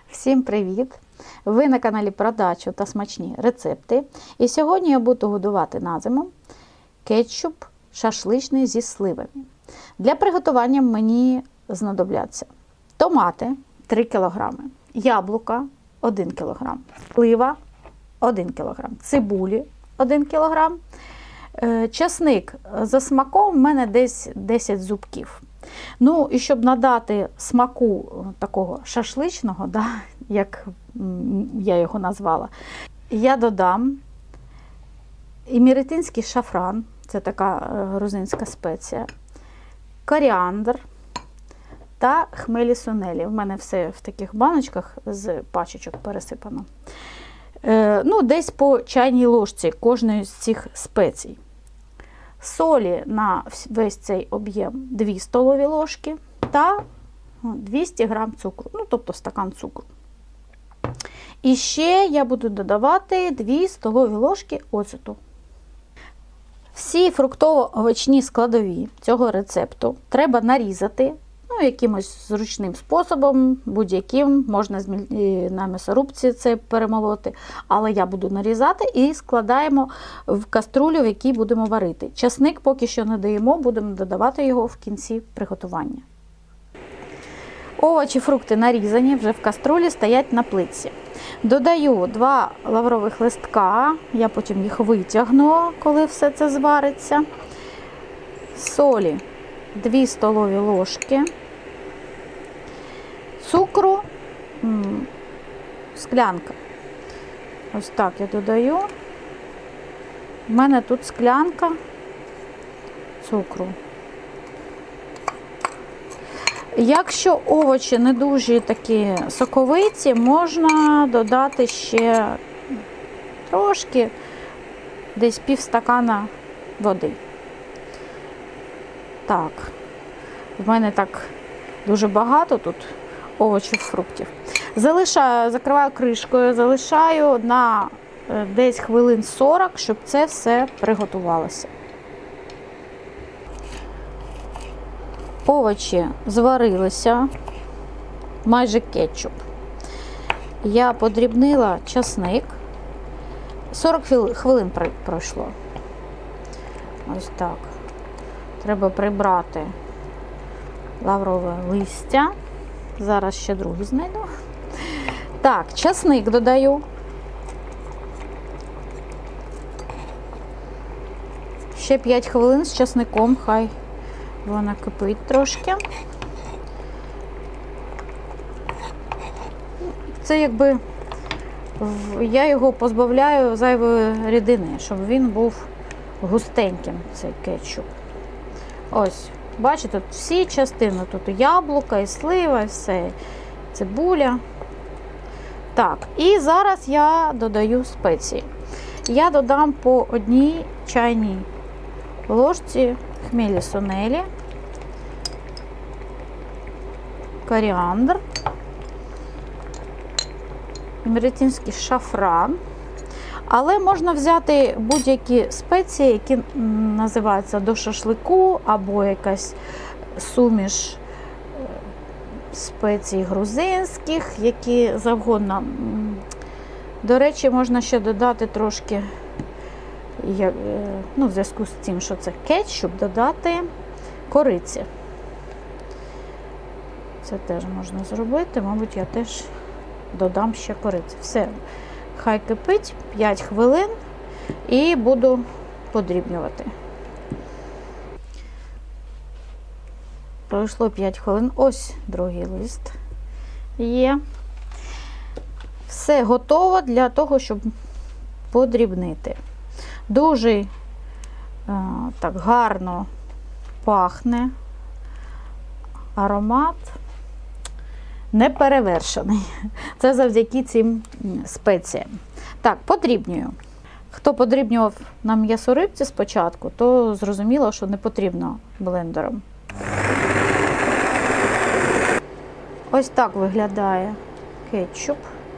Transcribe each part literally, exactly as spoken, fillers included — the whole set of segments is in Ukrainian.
Всім привіт! Ви на каналі про дачу та смачні рецепти. І сьогодні я буду готувати на зиму кетчуп шашличний зі сливами. Для приготування мені знадобляться томати три кілограми, яблука один кілограм, слива один кілограм, цибулі один кілограм, часник за смаком в мене десь десять зубків. Ну, і щоб надати смаку такого шашличного, да, як я його назвала, я додам імеретинський шафран, це така грузинська спеція, коріандр та хмелі сунелі. У мене все в таких баночках з пачечок пересипано. Е, ну, десь по чайній ложці кожної з цих спецій. Солі на весь цей об'єм дві столові ложки та двісті грам цукру, ну, тобто стакан цукру. І ще я буду додавати дві столові ложки оцету. Всі фруктово-овочні складові цього рецепту треба нарізати, ну, якимось зручним способом, будь-яким, можна на м'ясорубці це перемолоти, але я буду нарізати і складаємо в каструлю, в якій будемо варити. Часник поки що не даємо, будемо додавати його в кінці приготування. Овочі, фрукти нарізані, вже в каструлі стоять на плитці. Додаю два лаврових листка, я потім їх витягну, коли все це звариться. Солі дві столові ложки. Цукру склянка. Ось так я додаю. У мене тут склянка цукру. Якщо овочі не дуже такі соковиті, можна додати ще трошки, десь пів стакана води. Так, в мене так дуже багато тут овочів, фруктів. Залишаю, закриваю кришкою, залишаю на десь хвилин сорок, щоб це все приготувалося. Овочі зварилися, майже кетчуп. Я подрібнила часник. сорок хвилин пройшло. Ось так. Треба прибрати лаврове листя. Зараз ще другий знайду. Так, часник додаю. Ще п'ять хвилин з часником, хай вона кипить трошки. Це якби я його позбавляю зайвої рідини, щоб він був густеньким, цей кетчуп. Ось, бачите, тут всі частини, тут і яблука, і слива, і все, цибуля. Так, і зараз я додаю спеції. Я додам по одній чайній ложці хмелі сунелі, коріандр, імеретинський шафран. Але можна взяти будь-які спеції, які називаються до шашлику, або якась суміш спецій грузинських, які завгодно. До речі, можна ще додати трошки, ну, в зв'язку з тим, що це кетчуп, додати кориці. Це теж можна зробити, мабуть, я теж додам ще кориці. Все. Хай кипить п'ять хвилин і буду подрібнювати. Пройшло п'ять хвилин. Ось другий лист є. Все готово для того, щоб подрібнити. Дуже так гарно пахне, аромат неперевершений. Це завдяки цим спеціям. Так, подрібнюю. Хто подрібнював на м'ясорибці спочатку, то зрозуміло, що не потрібно блендером. Ось так виглядає кетчуп.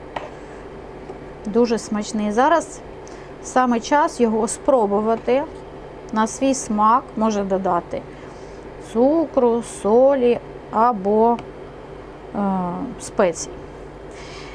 Дуже смачний. Зараз саме час його спробувати на свій смак. Може додати цукру, солі або е, спецій.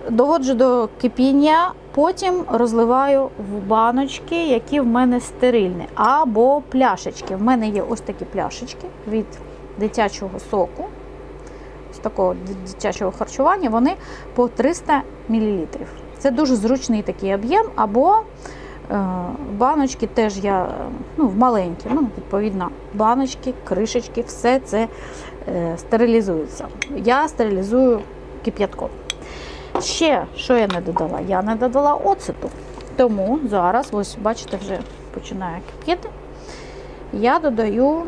доводжу до кипіння, потім розливаю в баночки, які в мене стерильні, або пляшечки. В мене є ось такі пляшечки від дитячого соку, з такого дитячого харчування, вони по триста мілілітрів. Це дуже зручний такий об'єм, або е, баночки теж я, ну, в маленькі, ну, відповідно, баночки, кришечки, все це е, стерилізується. Я стерилізую кип'ятком. Ще, що я не додала? Я не додала оцету. Тому зараз, ось, бачите, вже починає кипіти. Я додаю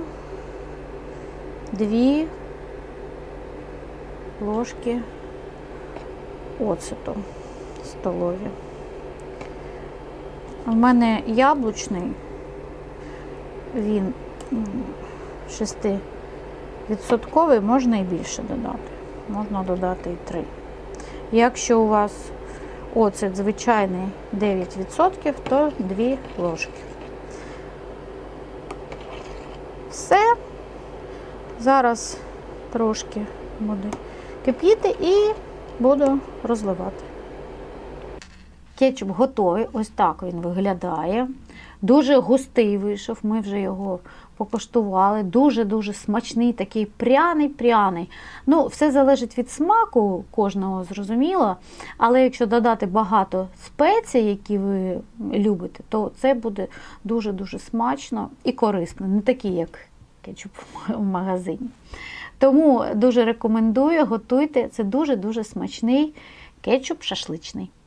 дві ложки оцету столові. У мене яблучний, він шестивідсотковий, можна і більше додати. Можна додати і три. Якщо у вас оцет звичайний дев'ять відсотків, то дві ложки. Все. Зараз трошки буде кипіти і буду розливати. Кетчуп готовий, ось так він виглядає. Дуже густий вийшов, ми вже його покуштували. Дуже-дуже смачний, такий пряний-пряний. Ну, все залежить від смаку кожного, зрозуміло. Але якщо додати багато спецій, які ви любите, то це буде дуже-дуже смачно і корисно. Не такий, як кетчуп в магазині. Тому дуже рекомендую, готуйте. Це дуже-дуже смачний кетчуп шашличний.